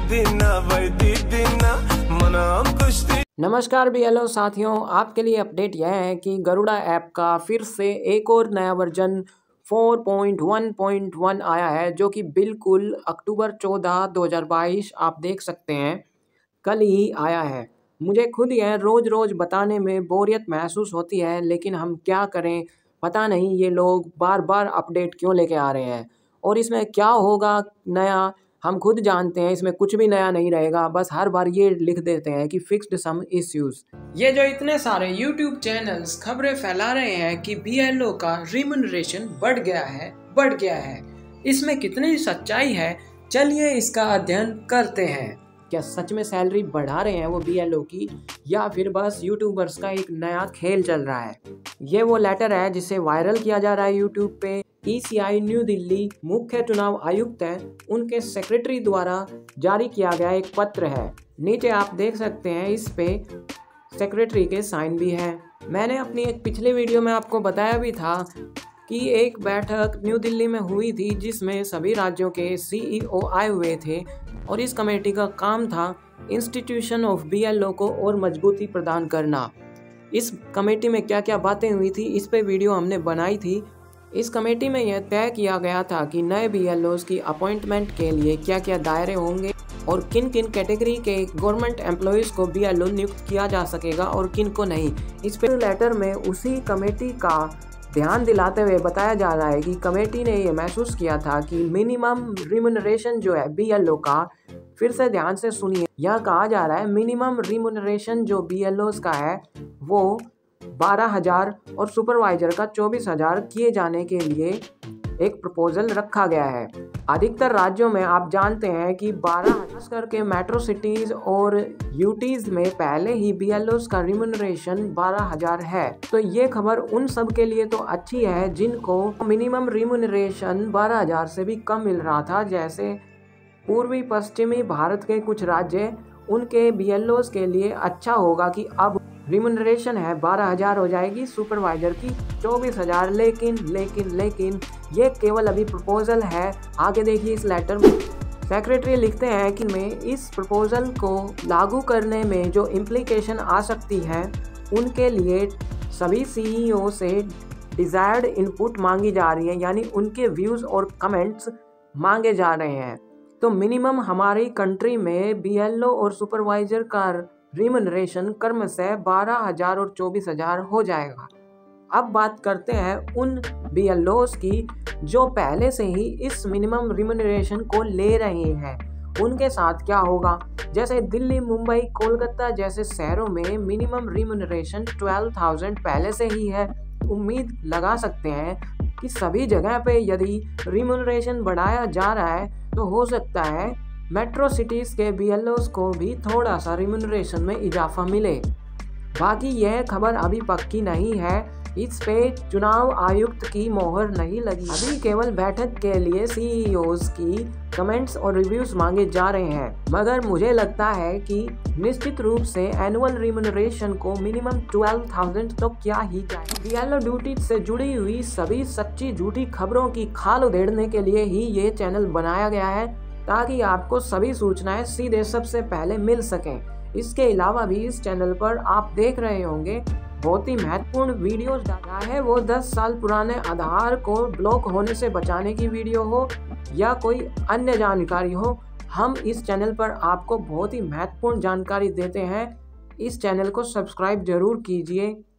नमस्कार बीएलओ साथियों, आपके लिए अपडेट यह है कि गरुड़ा ऐप का फिर से एक और नया वर्जन 4.1.1 आया है, जो कि बिल्कुल अक्टूबर 14, 2022 आप देख सकते हैं कल ही आया है। मुझे खुद यह रोज़ बताने में बोरियत महसूस होती है, लेकिन हम क्या करें, पता नहीं ये लोग बार बार अपडेट क्यों लेके आ रहे हैं और इसमें क्या होगा नया हम खुद जानते हैं। इसमें कुछ भी नया नहीं रहेगा, बस हर बार ये लिख देते हैं कि फिक्स्ड सम इश्यूज। ये जो इतने सारे YouTube चैनल्स खबरें फैला रहे हैं कि BLO का रिम्यूनरेशन बढ़ गया है, इसमें कितनी सच्चाई है, चलिए इसका अध्ययन करते हैं। क्या सच में सैलरी बढ़ा रहे हैं वो BLO की, या फिर बस यूट्यूबर्स का एक नया खेल चल रहा है। ये वो लेटर है जिसे वायरल किया जा रहा है यूट्यूब पे। ECI न्यू दिल्ली मुख्य चुनाव आयुक्त हैं, उनके सेक्रेटरी द्वारा जारी किया गया एक पत्र है। नीचे आप देख सकते हैं इस पे सेक्रेटरी के साइन भी है। मैंने अपनी एक पिछले वीडियो में आपको बताया भी था कि एक बैठक न्यू दिल्ली में हुई थी जिसमें सभी राज्यों के CEO आए हुए थे और इस कमेटी का काम था इंस्टीट्यूशन ऑफ BLO को और मजबूती प्रदान करना। इस कमेटी में क्या क्या बातें हुई थी, इस पे वीडियो हमने बनाई थी। इस कमेटी में यह तय किया गया था कि नए BLOs की अपॉइंटमेंट के लिए क्या क्या दायरे होंगे और किन किन कैटेगरी के गवर्नमेंट एम्प्लॉयज़ को BLO नियुक्त किया जा सकेगा और किन को नहीं। इस पे लेटर में उसी कमेटी का ध्यान दिलाते हुए बताया जा रहा है कि कमेटी ने ये महसूस किया था कि मिनिमम रिम्यूनरेशन जो है BLO का, फिर से ध्यान से सुनिए, यह कहा जा रहा है मिनिमम रिम्यूनरेशन जो BLOs का है वो 12,000 और सुपरवाइजर का 24,000 किए जाने के लिए एक प्रपोजल रखा गया है। अधिकतर राज्यों में आप जानते हैं कि 12,000 करके मेट्रो सिटीज और यूटीज में पहले ही BLOs का रिम्यूनरेशन 12,000 है। तो ये खबर उन सब के लिए तो अच्छी है जिनको मिनिमम रिम्यूनरेशन 12,000 से भी कम मिल रहा था, जैसे पूर्वी पश्चिमी भारत के कुछ राज्य, उनके BLOs के लिए अच्छा होगा कि अब रिम्यूनरेशन है 12,000 हो जाएगी, सुपरवाइजर की 24,000। लेकिन ये केवल अभी प्रपोजल है। आगे देखिए इस लेटर में सेक्रेटरी लिखते हैं कि में इस प्रपोजल को लागू करने में जो इम्प्लीकेशन आ सकती है उनके लिए सभी CEO से डिजायर्ड इनपुट मांगी जा रही है, यानी उनके व्यूज़ और कमेंट्स मांगे जा रहे हैं। तो मिनिमम हमारी कंट्री में BLO और सुपरवाइजर का रिम्यूनरेशन क्रमशः 12,000 और 24,000 हो जाएगा। अब बात करते हैं उन BLOs की जो पहले से ही इस मिनिमम रिम्यूनरेशन को ले रहे हैं, उनके साथ क्या होगा। जैसे दिल्ली, मुंबई, कोलकाता जैसे शहरों में मिनिमम रिम्यूनरेशन 12,000 पहले से ही है। उम्मीद लगा सकते हैं कि सभी जगह पे यदि रिम्यूनरेशन बढ़ाया जा रहा है तो हो सकता है मेट्रो सिटीज़ के BLOs को भी थोड़ा सा रिम्यूनरेशन में इजाफा मिले। बाकी यह खबर अभी पक्की नहीं है, इस पे चुनाव आयुक्त की मोहर नहीं लगी। अभी केवल बैठक के लिए CEOs की कमेंट्स और रिव्यूज मांगे जा रहे हैं, मगर मुझे लगता है कि निश्चित रूप से एनुअल रिम्यूनरेशन को मिनिमम 12,000 तो क्या ही चाहिए। BLO ड्यूटी से जुड़ी हुई सभी सच्ची झूठी खबरों की खाल उधेड़ने के लिए ही ये चैनल बनाया गया है, ताकि आपको सभी सूचनाएं सीधे सबसे पहले मिल सकें। इसके अलावा भी इस चैनल पर आप देख रहे होंगे बहुत ही महत्वपूर्ण वीडियोस डाला है, वो 10 साल पुराने आधार को ब्लॉक होने से बचाने की वीडियो हो या कोई अन्य जानकारी हो, हम इस चैनल पर आपको बहुत ही महत्वपूर्ण जानकारी देते हैं। इस चैनल को सब्सक्राइब जरूर कीजिए।